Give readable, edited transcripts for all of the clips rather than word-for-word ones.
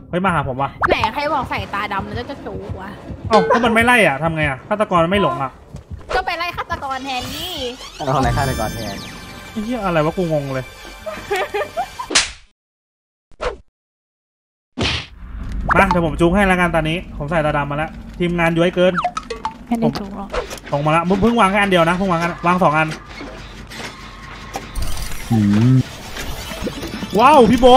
เฮ้ยมาหาผมวะไหนใครบอกใส่ตาดำแล้วจะจูวะเอ้าก็มันไม่ไล่อ่ะทำไงอ่ะฆาตกรไม่หลงอ่ะก็ไปไล่ฆาตกรแทนนี่เราอะไรฆาตกรแทนเฮียอะไรวะกูงงเลยมาเดี๋ยวผมจุกให้แล้วกันตอนนี้ผมใส่ตาดำมาแล้วทีมงานย้อยเกินไม่ได้จูหรอกส่งมาแล้วเพิ่งวางแค่อันเดียวนะเพิ่งวางกันวาง2 อันว้าวพี่โบ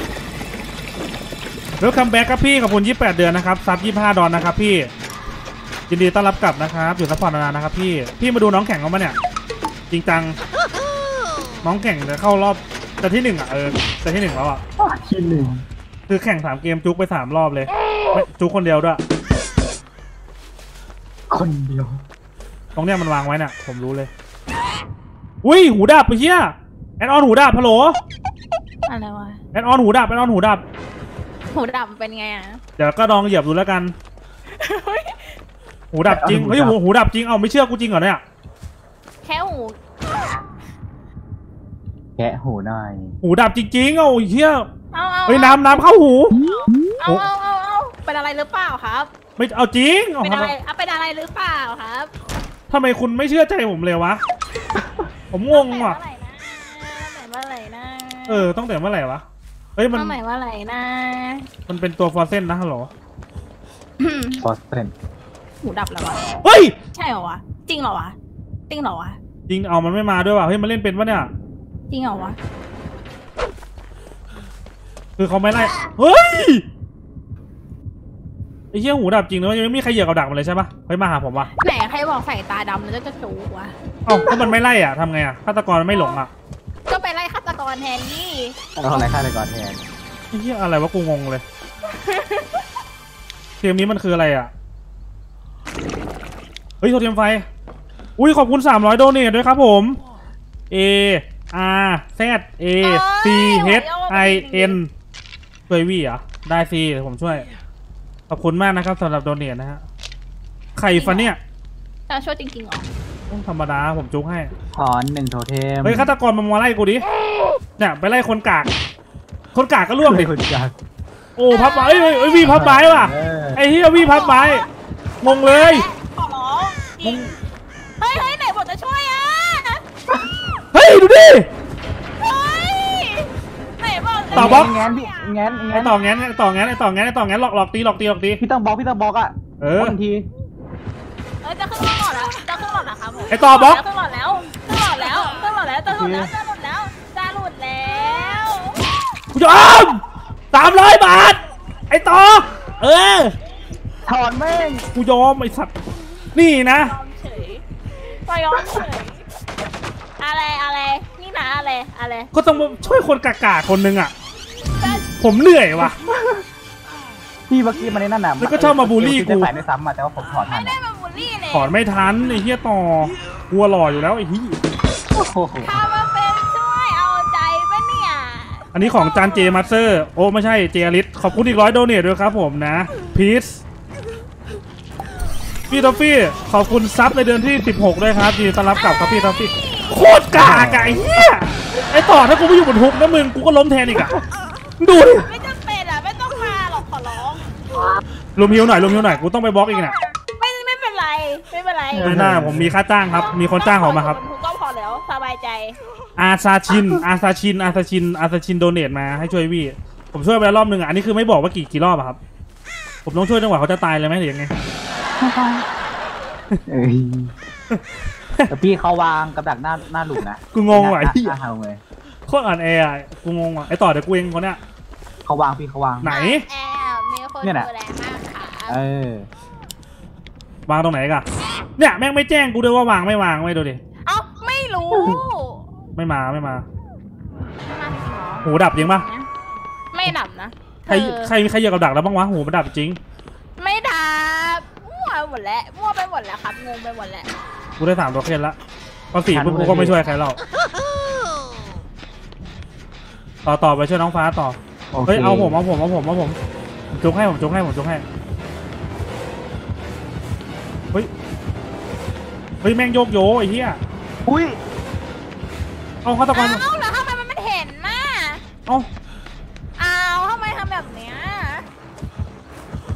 เวลคัมแบ็กครับพี่ขอบคุณ28 เดือนนะครับซับ25 ดอลนะครับพี่ยินดีต้อนรับกลับนะครับอยู่ซัพพอร์ตนานๆนะครับพี่มาดูน้องแข่งเขามาเนี่ยจริงจังน้องแข่งจะเข้ารอบแต่ที่1อ่ะแต่ที่1แล้วอ่ะที่1 คือแข่ง3 เกมจุกไป3 รอบเลยจุกคนเดียวด้วยคนเดียวตรงเนี้ยมันวางไว้เนี่ยผมรู้เลยอุ้ยหูดับไปเชี่ยแอนออนหูดับฮัลโหลอะไรวะแอนออนหูดับหูดับเป็นไงอ่ะเดี๋ยวก็ลองเหยียบดูแล้วกันหูดับจริงเฮ้ยหูดับจริงเอาไม่เชื่อกูจริงเหรอเนี่ยแค่หูแค่หูหน่อยหูดับจริงๆเอาเชี่ยเฮ้ยน้ำเข้าหูเอาเป็นอะไรหรือเปล่าครับไม่เอาจริงเป็นอะไรหรือเปล่าครับทำไมคุณไม่เชื่อใจผมเลยวะผมงงว่ะเมื่อไหร่นะตั้งแต่เมื่อไหร่วะเฮ้ยมันเมื่อไหร่นะมันเป็นตัวฟอร์เซนนะฮัลโหลฟอร์เซนหูดับแล้ววะเฮ้ยใช่เหรอวะจริงเหรอวะจริงเอามันไม่มาด้วยว่ะเฮ้ยมันเล่นเป็นปะเนี่ยจริงเหรอวะคือเขาไม่ไล่เฮ้ยไอ้เหี้ยหูดับจริงนะยังไม่มีใครเหยียบกับดักมันเลยใช่ปะเฮ้ยมาหาผมวะไหนใครบอกใส่ตาดำแล้วจะจูวะเอ้าก็มันไม่ไล่อ่ะทำไงอ่ะฆาตกรไม่หลงอ่ะก็ไปไล่ฆาตกรแทนนี่เราอะไรฆาตกรแทนไอ้เหี้ยอะไรวะกูงงเลยเกมนี้มันคืออะไรอ่ะเฮ้ยโทรเทียมไฟอุ้ยขอบคุณ300 โดเนทด้วยครับผม A R Z A C H I N ช่วยวี่อ่ะได้สิเดี๋ยวผมช่วยขอบคุณมากนะครับสำหรับโดเนทนะฮะใครฟันเนี่ยจะช่วยจริงๆหรอธรรมดาผมจุกให้ถอน1 โทเทมเฮ้ยฆาตกรมาไล่กูดิเนี่ยไปไล่คนกากก็ร่วงดิคนกากโอ้พับไม้เอ้ยวี่พับไม้ว่ะไอ้เฮียวี่พับไม้งงเลยขอร้องเฮ้ยไหนบอกจะช่วยอ่ะเฮ้ยดูดิไหนบอกต่อบล็อกงั้นต่องั้นหลอกตีพี่ต้องบล็อกอ่ะทันทีจะขึ้นหลอดนะครับผมไอต่อบล็อกขึ้นหลอดแล้วจะหลุดแล้วกูจะอ้อม300 บาทไอต่อถอนแม่งกูยอมไอสัตว์นี่นะยอมเฉยอะไรนี่นะอะไรก็ต้องช่วยคนกากๆคนนึงอ่ะผมเหนื่อยว่ะพี่เมื่อกี้มันในนั่นน่ะแล้วก็ชอบมาบูลลี่กูใส่ไม่ซ้ำแต่ว่าผมถอนทันไม่ได้มาบูลลี่เลยถอนไม่ทันไอ้เหี้ยต่อกูหล่ออยู่แล้วไอ้เหี้ยถ้ามาเป็นช่วยเอาใจปะเนี่ยอันนี้ของจานเจมาสเตอร์โอ้ไม่ใช่เจอลิสขอบคุณอีก100 โดเนทด้วยครับผมนะพีชพี่ทอฟฟี่ขอบคุณซับในเดือนที่16ด้วยครับยินดีต้อนรับกลับครับพี่ทอฟฟี่โคตรกากไอ้เหี้ยไอ้ต่อถ้ากูไม่อยู่บนฮุกนะมึงกูก็ล้มแทนอีกอะดูดิไม่จำเป็นอะไม่ต้องมาหรอกขอร้องรวมฮิวหน่อยกูต้องไปบล็อกอีกเนี่ยไม่เป็นไรไม่น่าผมมีค่าจ้างครับมีคนจ้างผมมาครับก็พอแล้วสบายใจอาซาชินโดเนทมาให้ช่วยวี่ผมช่วยไปรอบนึงอ่ะอันนี้คือไม่บอกว่ากี่รอบอะครับผมต้องช่วยจนกว่าเขาจะตายเลยไหมหรือยังไงแต่พี่เขาวางกับดักหน้าหลุมนะกูงงว่ะที่เลยโคตรอ่อนแอกูงงว่ะไอต่อเดี๋ยวกูเองคนเนี้ยเขาวางพี่เขาวางไหนมีคนดูแลมากค่ะวางตรงไหนกันเนี่ยแม่งไม่แจ้งกูด้วยว่าวางไม่วางไม่ดูดิเอ้าไม่รู้ไม่มาหูดับจริงปะไม่ดับนะใครเหยียบกับดักแล้วบ้างวะหูมันดับจริงไม่ดับมั่วไปหมดแล้วครับงงไปหมดแล้วกูได้3 ตัวเคสละตอน4กูก็ไม่ช่วยใครหรอกต่อไปช่วยน้องฟ้าต่อเฮ้ยเอาผมจุกให้เฮ้ยแม่งโยกโยไอ้เหี้ยอุ้ยเอาฆาตกรแล้วทำไมมันไม่เห็นน่ะเอาทำไมทำแบบเนี้ย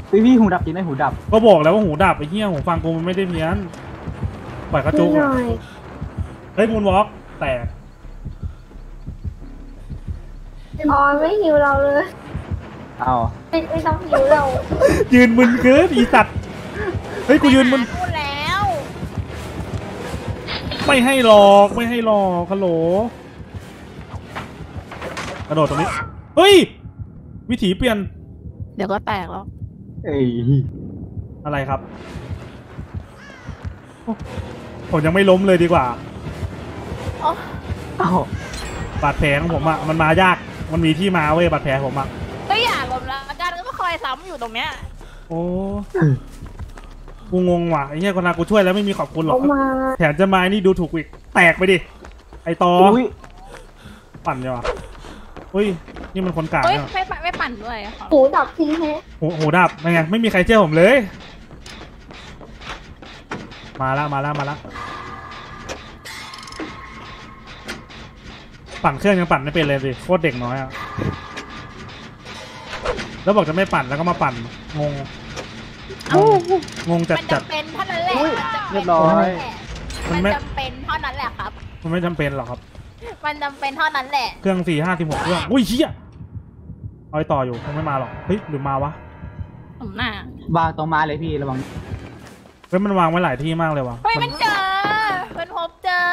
พี่หูดับจริงไหมหูดับก็บอกแล้วว่าหูดับไอ้เหี้ยหูฟังกูมันไม่ได้เพี้ยนปล่อยกระจุกหน่อยเฮ้ยมูนวอล์กแตกออนไม่หิวเราเลยเอาไม่ต้องหิวเรายืนมึนเกินอีสัตว์เฮ้ยกูยืนมึนพูดแล้วไม่ให้หลอกไม่ให้หลอกฮัลโหลกระโดดตรงนี้เฮ้ยวิถีเปลี่ยนเดี๋ยวก็แตกแล้วเอ้ยอะไรครับผมยังไม่ล้มเลยดีกว่าเอาบาดแผลของผมอะมันมายากมันมีที่มาเว้ยบาดแผลผมอะก็อย่าลมแล้วกันก็คอยซ้ำอยู่ตรงเนี้ยโอ้กูงงว่ะไอ้เหี้ยคนนากูช่วยแล้วไม่มีขอบคุณหรอกเอามาแถมจะมานี่ดูถูกอีกแตกไปดิไอตออุ้ยปั่นเลยวะอุ้ยนี่มันคนกลางเฮ้ยเนี่ยไม่ปั่นด้วยค่ะหูดับทิ้งแฮะหูดับไม่ไงไม่มีใครเชื่อผมเลย มาแล้วปั่นเครื่องยังปั่นไม่เป็นเลยสิโคตรเด็กน้อยอะแล้วบอกจะไม่ปั่นแล้วก็มาปั่นงงจัมันดจำเป็นเท่านั้นแหละเรียบร้อยมันจำเป็นเท่านั้นแหละครับมันไม่จำเป็นหรอกครับมันจำเป็นเท่านั้นแหละเครื่อง4 5 16เครื่องอุ้ยเชี่ยเอาไอ้ต่ออยู่คงไม่มาหรอกเฮ้ยหรือมาวะผมหน้าวางตรงมาเลยพี่ระวังเฮ้ยมันวางไว้หลายที่มากเลยวะเฮ้ยมันเจอมันพบเจอ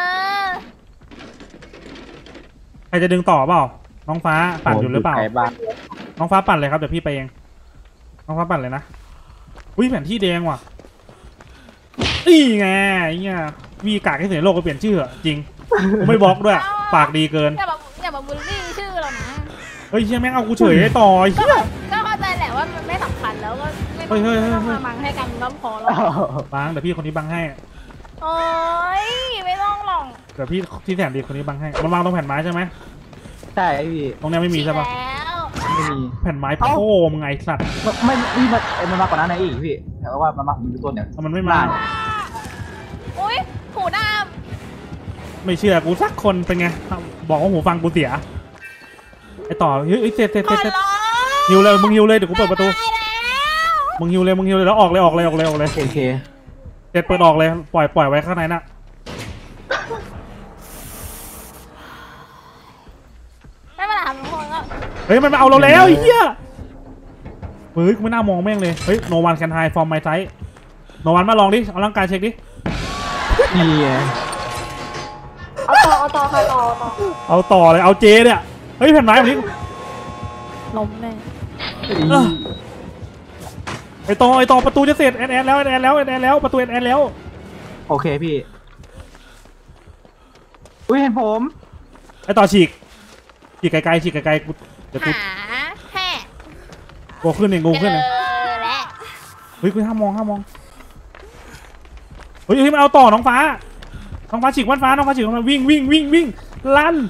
ใครจะดึงต่อเปล่าน้องฟ้าปั่นอยู่หรือเปล่าไกบ้างน้องฟ้าปั่นเลยครับเดี๋ยวพี่ไปเองน้องฟ้าปั่นเลยนะอุ้ยแผนที่แดงว่ะนี่ไงเนี่ยวีกากให้เสียโลกไปเปลี่ยนชื่อเหรอจริงกูไม่บล็อกด้วยปากดีเกินอย่ามาบูลลี่ชื่อเรานะเฮ้ยเชี่ยแม่งเอากูเฉยไอ้ต่อไอ้เหี้ยก็เข้าใจแหละว่ามันไม่สำคัญแล้วก็ไม่เฮ้ยต้องมาบังให้กันก็พอแล้วบังเดี๋ยวพี่คนนี้บังให้โอ้ยไม่ต้องหรอกเดี๋ยวพี่ที่แสนดีคนนี้บังให้มันวางตรงแผ่นไม้ใช่ไหมใช่พี่ตรงเนี้ยไม่มีใช่ปะแล้วไม่มีแผ่นไม้โป้มึงไงสัตว์ไม่พี่มันมาก่อนหน้านั้นอีกพี่แต่ว่ามันมาผมดูต้นเนี่ยมันไม่มาอุ้ยหูดไม่เชื่อกูสักคนเป็นไงบอกว่าหูฟังกูเสียไอ้ต่อเฮ้ยเสร็จำขอร้องฮิวเลยมึงฮิวเลยเดี๋ยวกูเปิดประตูตายแล้วมึงฮิวเลยแล้วออกเลยโอเคเสร็จเปิดออกเลยปล่อยไว้ข้างในน่ะไม่เป็นไรทุกคนก็เฮ้ยมันมาเอาเราแล้วไอ้เหี้ยเฮ้ยกูไม่น่ามองแม่งเลยเฮ้ย no one can hide from my sight no one มาลองดิเอาร่างกายเช็คดินี่ไงเอาต่อค่ะต่อเอาต่อเลยเอาเจเนี่ยเฮ้ยแผ่นไม้แบบนี้ล้มแน่ไอ้ต่อประตูจะเสร็จแอนแล้วประตูแอนแล้วโอเคพี่อุ้ยเห็นผมไอ้ต่อฉีกไกลๆกูเดี๋ยวกูหาแห่กูขึ้นเองกูเจขึ้นเองอแล้วเฮ้ยกูห้ามมองเฮ้ยมันเอาต่อน้องฟ้าฉีกวันฟ้าน้องฟ้าฉีกมาวิ่งลั่น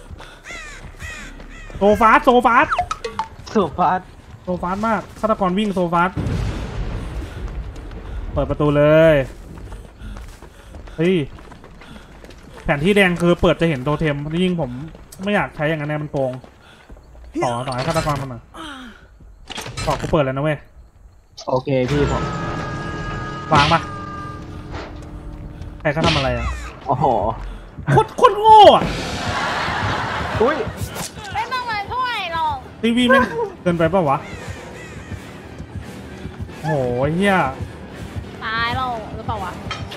โซฟาสสุภาพโซฟาสมากฆาตกรวิ่งโซฟาสเปิดประตูเลยเฮ้ยแผนที่แดงคือเปิดจะเห็นโทเทมยิ่งผมไม่อยากใช้อย่างนั้นแน่มันโกงต่อให้ฆาตกรมันหน่อยต่อกูเปิดแล้วนะเว้ยโอเคพี่ผมวางปะใครเขาทำอะไรอ่ะโอ้โหโคตรโง่อะอุ้ยไม่ต้องมาช่วยหรอกทีวีแม่งเกินไปเปล่าวะโหเฮียตายเราหรือเปล่าวะ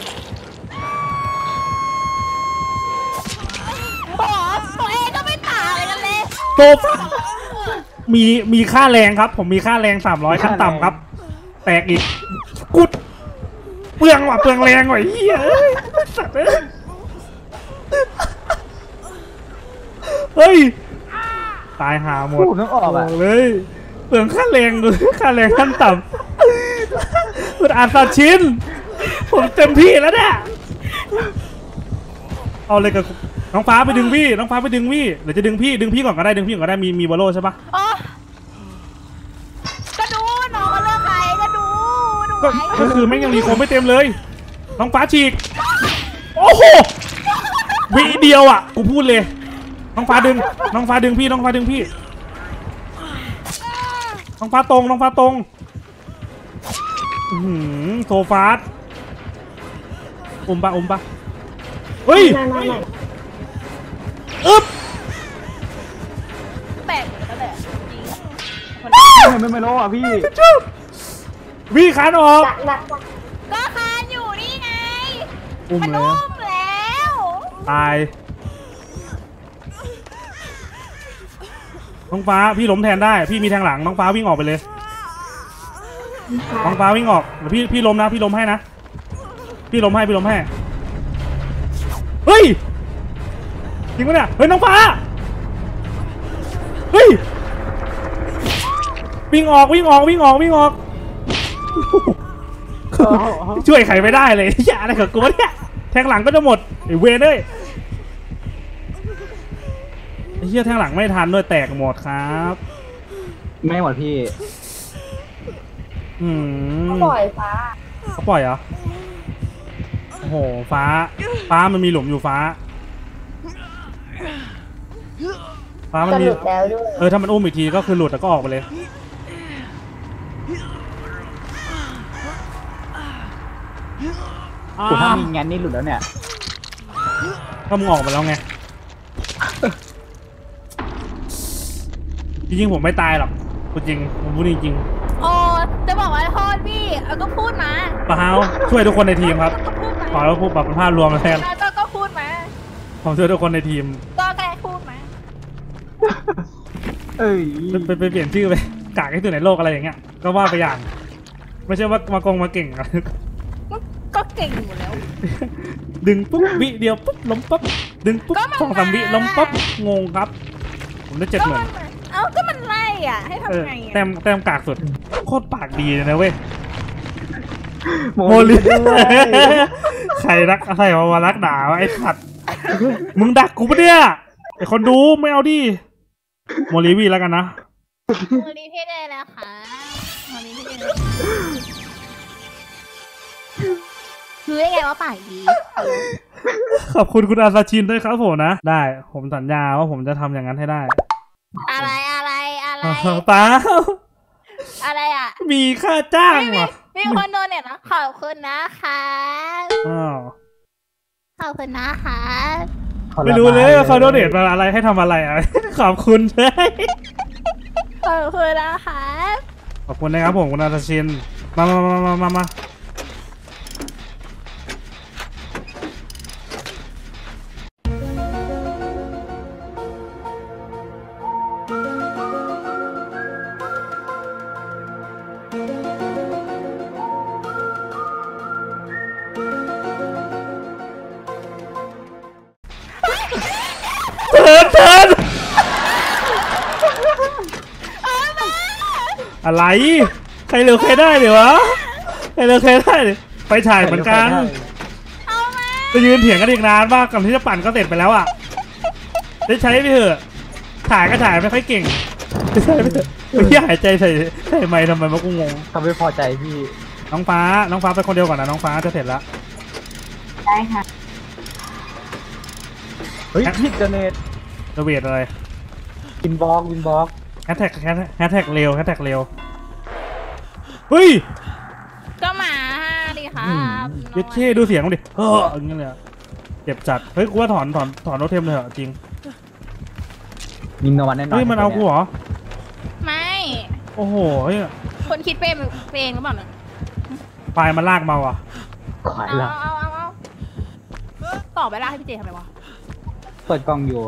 โอ้ตัวเองก็ไม่ต่างอะไรกันเลยโตมีค่าแรงครับ ผมมีค่าแรง300ขั้นต่ำครับ แตกอีกกุดเปลืองแรงว่ะเฮียสัตว์เฮ้ยตายหาหมดพูดต้องออกอ่ะเลยเปลืองค่าแรงดูค่าแรงขั้นต่ำคุณอ่านตัดชิ้นผมเต็มที่แล้วเนี่ยเอาเลยกับน้องฟ้าไปดึงพี่หรือจะดึงพี่ก่อนก็ได้มีบอลโล่ใช่ปะโอ้ก็ดูน้องก็เลือกใครก็ดูก็คือแม่งยังมีโคมไม่เต็มเลยน้องฟ้าฉีกโอ้โหวิเดียวอ่ะกูพูดเลยน้องฟ้าดึงพี่น้องฟ้าตรงโซฟาสอมปะเฮ้ยไม่อึ๊บแปลกเหมือนกันแหละจริงคนไม่รู้อ่ะพี่วิ่งคานออกดักก็คานอยู่นี่ไงอุ้มมันเลยอุ้นะมแล้วตายน้องฟ้าพี่ล้มแทนได้พี่มีแทงหลังน้องฟ้าวิ่งออกไปเลยน้องฟ้าวิ่งออกเดี๋ยวพี่ล้มนะพี่ล้มให้นะพี่ล้มให้เฮ้ยจริงปะเนี่ยเฮ้ยน้องฟ้าเฮ้ยวิ่งออกช่วยใครไม่ได้เลยอย่าอะไรกับกูเนี่ยแทงหลังก็จะหมดไอ้เวรเลยไอ้เหี้ยแทงหลังไม่ทันด้วยแตกหมดครับไม่หมดพี่ปล่อยฟ้าเขาปล่อยเหรอโอ้โหฟ้ามันมีหลุมอยู่ฟ้ามันจะมีหลุดแล้วด้วยถ้ามันอุ้มอีกทีก็คือหลุดแล้วก็ออกไปเลยถ้ามีงานนี่หลุดแล้วเนี่ยก็มึงออกไปแล้วไงจริงๆผมไม่ตายหรอกจริงผมพูดจริงโอ้จะบอกว่าโทษพี่เอาก็พูดมาๆปะฮาวช่วยทุกคนในทีมครับก็พูดมาขอแล้วพูดแบบเป็นภาพรวมแล้วกันก็พูดมาผมช่วยทุกคนในทีมก็แค่พูดมาเอ้ยไปเปลี่ยนชื่อไปกากที่สุดในโลกอะไรอย่างเงี้ยก็ว่าไปอย่าง ไม่ใช่ว่มาเก่งอะก็เก่งอยู่แล้วดึงปุ๊บวิเดียวปุ๊บล้มปุ๊บดึงปุ๊บก็มัน 2-3 วิล้มปุ๊บงงครับ ผมได้ก็ 70,000 ก็มันไล่อ่ะให้ทำไงแต้มกากสุดโคตรปากดีเลยนะเว้ยโมโมลิด้วยใครมารักด่าวะไอ้สัตว์มึงดักกูปะเนี่ยไอ้คนดูไม่เอาดิโมลิวีแล้วกันนะโมลีพี่ได้แล้วค่ะโมลีพี่ได้คือได้ไงว่าปากดีขอบคุณคุณอาซาชินด้วยครับผมนะได้ผมสัญญาว่าผมจะทำอย่างนั้นให้ได้อะไรเปล่าอะไรอ่ะมีค่าจ้างว่ะมีคนโดนเนี่ยนะขอบคุณนะคะอ้าวขอบคุณนะคะไม่รู้เลยว่าเขาโดเนทมาอะไรให้ทำอะไรอ่ะ ขอบคุณใช่ขอบคุณนะคะขอบคุณนะครับผมคุณอาซาชินมาเทินอะไรใครเร็วใครได้เดี๋ยววะใครเร็วใครได้ไปถ่ายเหมือนกันเอามาจะยืนเถียงกันอีกนานมากก่อนที่จะปั่นก็เสร็จไปแล้วอ่ะได้ใช้ไปเถอะถ่ายก็ถ่ายไม่ค่อยเก่งได้ใช้ไปเถอะพี่หายใจใส่ไมค์ทำไมมากูงงทำไม่พอใจพี่น้องฟ้าไปคนเดียวก่อนนะน้องฟ้าจะเสร็จแล้วได้ค่ะเฮ้ยพี่เจเนตระเบียดอะไรวินบล็อกแฮชแท็กเร็วเฮ้ยก็มาดิครับเย็ดเช่ดูเสียงมันดิอย่างเงี้ยเลยอะเจ็บจัดเฮ้ยกูว่าถอนโนเทมเลยเหรอจริงมีเงินวันแน่นอนเฮ้ยมันเอากูเหรอไม่โอ้โหเฮ้ยคนคิดเป็นหรือเปล่าเนี่ยปลายมันลากมาว่ะขายเอาละต่อไปล่าให้พี่เจทำไมวะเปิดกล่องอยู่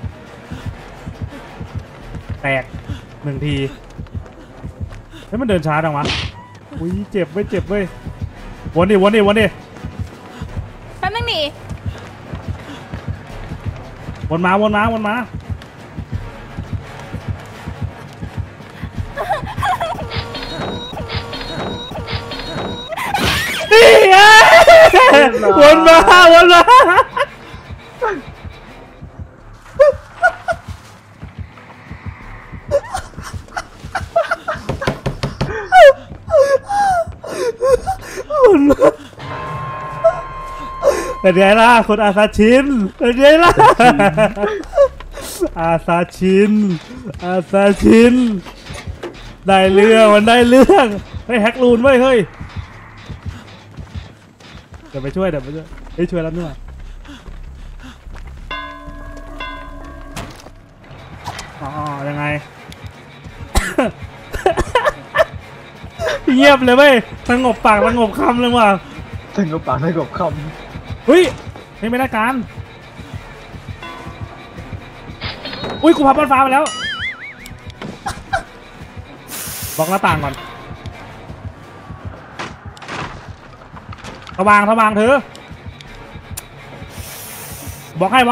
แตก1 ทีเฮ้ยมันเดินช้าจังวะอุ้ยเจ็บเว้ยวนดิแป๊บนึงดิวนมานี่ไงวนมาเป็นไงล่ะคุณอาซาชินเป็นไงล่ะอาซาชินได้เรื่องมันได้เรื่องเฮ้ยแฮกรูนเว้ยเฮ้ยเดี๋ยวไปช่วยเฮ้ยช่วยแล้วนี่หว่าอ๋อยังไง เงียบเลยเว้ยสงบปากสงบคำเลยว่ะถึงกับปากถึงกับคเฮ้ยไม่ได้การอุ้ยกูพับบ้านฟ้าไปแล้วบล็อกหน้าต่างก่อนระวังเธอบล็อกให้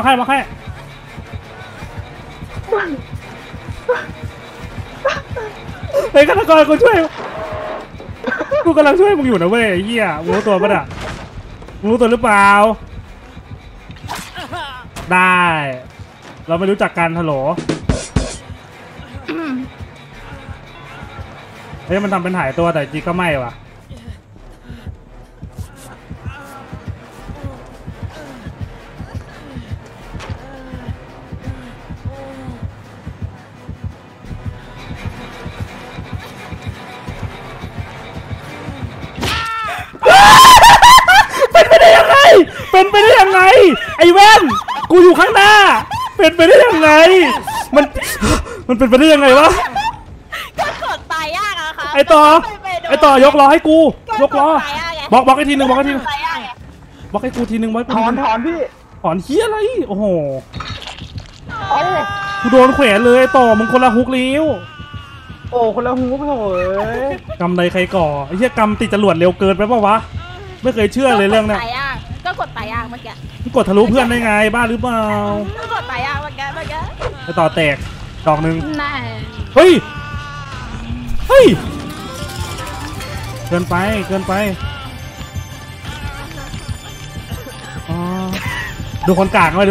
เฮ้ยฆาตกรกูช่วยกูกำลังช่วยมึงอยู่นะเว้ยไอ้เหี้ยมึงรู้ตัวปะเนี่ยมึงรู้ตัวหรือเปล่าได้เราไม่รู้จักกันฮัลโหลเฮ้ยมันทำเป็นหายตัวแต่จริงก็ไม่ว่ะเป็นไปได้ยังไงไอ้แว่นกูอยู่ข้างหน้าเป็นไปได้ยังไงมันเป็นไปได้ยังไงวะก็กดตายยากอะค่ะไอต่อยกล้อให้กูยกล้อบอกไอ้ทีนึงบล็อกให้กูทีนึงไว้ำถอนพี่ถอนเฮียอะไรโอ้โหเอ้ากูโดนแขวนเลยต่อมึงคนละฮุกลิ้วโอ้คนละหูโถ่เอ้ยกำใดใครก่อไอ้เหี้ยกำติดจรวดเร็วเกินไปปะวะไม่เคยเชื่อเลยเรื่องเนี้ยก็กดตายยากเมื่อกี้มึงกดทะลุเพื่อนได้ไงบ้าหรือเปล่าก็กดตายยากเมื่อกี้ไอต่อแตกดอกหนึ่งน่าเฮ้ยเกินไปอ๋อดูคนกลางนะเว้ย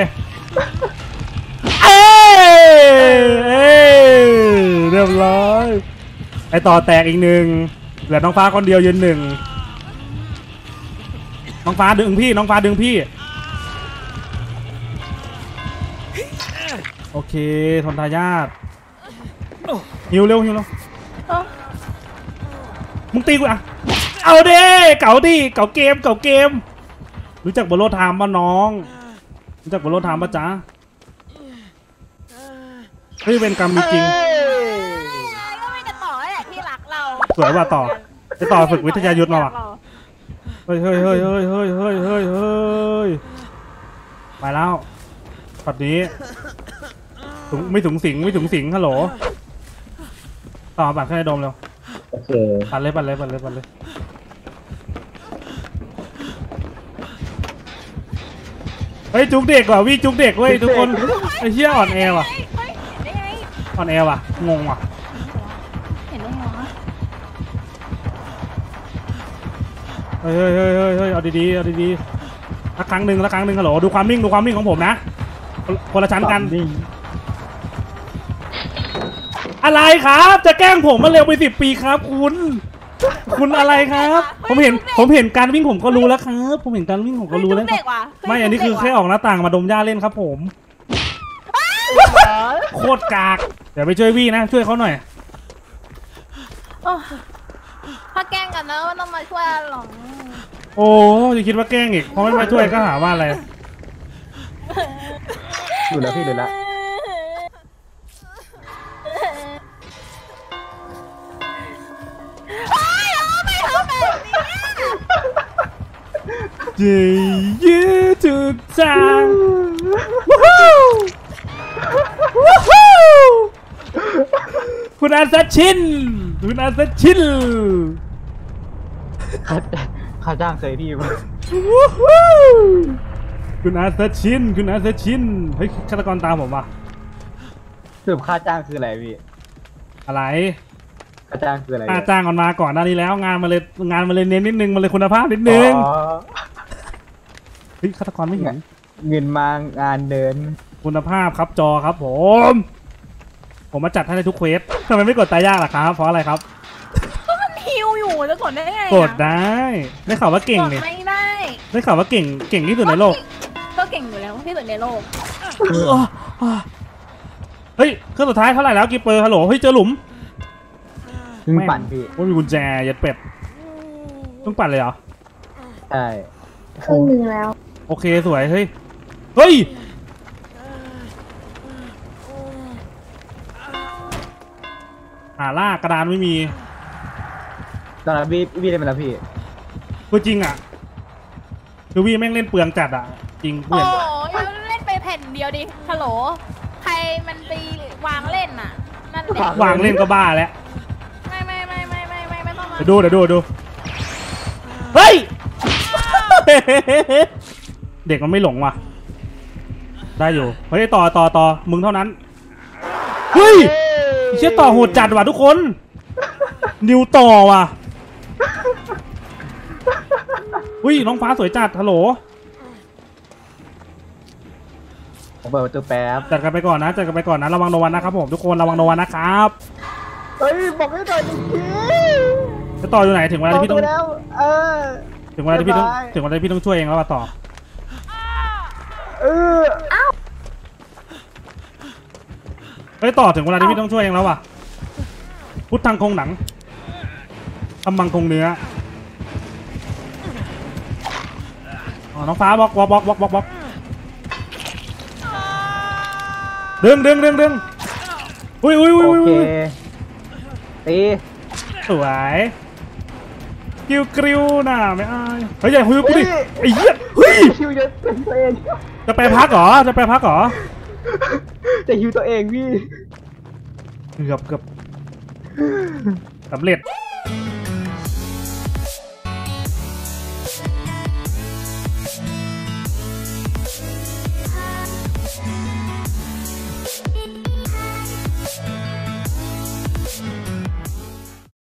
เอ้ยเรียบร้อยไอต่อแตกอีกหนึ่งเหลือน้องฟ้าคนเดียวยืนหนึ่งน้องฟ้าดึงพี่โอเคทนทายาทหิวเร็วมึงตีกูอ่ะเอาเด้เก่าเกมรู้จักบอลโลไทม์ป่ะน้องรู้จักบอลโลไทม์ป่ะจ๊ะเฮ้ยเป็นกรรมจริงก็ไม่จะต่อแหละที่รักเราสวยว่ะต่อจะต่อฝึกวิทยายุทธมาว่ะเฮ้ยไปแล้วปัดนี้ไม่ถุงสิงฮัลโหลต่อบัตรแค่ดมเร็วโอเคปัดเลยเฮ้ยจุกเด็กว่ะจุกเด็กเว้ยทุกคนไอ้เหี้ยอ่อนแอว่ะเห็นได้ไงอ่อนแอว่ะงงว่ะเห็นได้ไงวะเฮ้ยเอาดีละครั้งหนึ่งฮัลโหลดูความนิ่งของผมนะคนละชั้นกันอะไรครับจะแกล้งผมมาเร็วไป10 ปีครับคุณอะไรครับผมเห็นการวิ่งผมก็รู้แล้วครับผมเห็นการวิ่งผมก็รู้แล้วไม่อันนี้คือแค่ออกหน้าต่างมาดมหญ้าเล่นครับผมโคตรกากเดี๋ยวไปช่วยวี่นะช่วยเขาหน่อยถ้าแกล้งกันนะว่าต้องมาช่วยหรอโอ้ยคิดว่าแกล้งอีกเพราะไม่มาช่วยก็หาว่าอะไรดูแล้วพี่ดูแล้วจะยืดทุกทางคุณอาซัชชินค่าจ้างเคยพี่มั้ยคุณอาซัชชินเฮ้ยฆาตกรตามผมว่ะสรุปค่าจ้างคืออะไรพี่อะไรค่าจ้างคืออะไรค่าจ้างก่อนมาก่อนหน้านี้แล้วงานมาเลยเน้นนิดนึงมาเลยคุณภาพนิดนึงเฮ้ยฆาตกรไม่เห็นเงินมางานเดินคุณภาพครับจอครับผมมาจัดให้ในทุกเควสทำไมไม่กดตายยากล่ะครับเพราะอะไรครับก็มันฮิวอยู่จะกดได้ไงกดได้ข่าวว่าเก่งนี่ไม่ได้ได้ข่าวว่าเก่งที่สุดในโลกก็เก่งอยู่แล้วที่สุดในโลกเฮ้ยเครื่องสุดท้ายเท่าไหร่แล้วกี่เปอร์ฮัลโหลเฮ้ยเจอหลุมเพิ่งปั่นพี่ว่ามีกุญแจยัดเป็ดต้องปั่นเลยเหรอใช่ครึ่งหนึ่งแล้วโอเคสวยเฮ้ยเฮ้ยหาล่ากระดานไม่มีตอนนั้นพี่ได้เป็นแล้วพี่คือจริงอ่ะคือวี่แม่งเล่นเปลืองจัดอ่ะจริงโอ้เพื่อนยเล่นไปแผ่นเดียวดิฮัลโหลใครมันไปวางเล่นน่ะนั่นแหละวางเล่นก็บ้าแล้วไม่ต้องมาเดี๋ยวดูเฮ้ย เด็กมันไม่หลงว่ะได้อยู่เฮ้ยต่อมึงเท่านั้นเฮ้ยเชี่ยต่อโหดจัดว่ะทุกคนนิวต่อว่ะอุ้ยน้องฟ้าสวยจัดฮัลโหลผมเปิดประตูแป๊บจัดกันไปก่อนนะระวังโดนวันนะครับผมทุกคนระวังโดนวันนะครับเฮ้ยบอกให้ต่อยจริงจะต่ออยู่ไหนถึงเวลาที่พี่ต้องแล้วถึงเวลาที่พี่ต้องช่วยเองแล้วป่ะต่อเฮ้ยต่อถึงเวลาที่พี่ต้องช่วยเองแล้วว่ะพุทธังคงหนังทำมังคงเนื้ออ๋อน้องฟ้าบล็อกดึงอุ้ยโอเคตีสวยกริวน่ะไม่อายเฮ้ยใหญ่คุยกับกูดิไอ้เหี้ยเฮ้ยฮิวจะเป็นตัวเองจะไปพักเหรอจะฮิวตัวเองพี่เกือบสำเร็จ